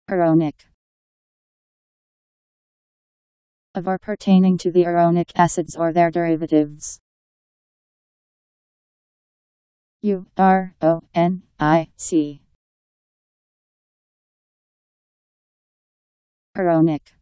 Uronic. Of or pertaining to the uronic acids or their derivatives. Uronic. Uronic.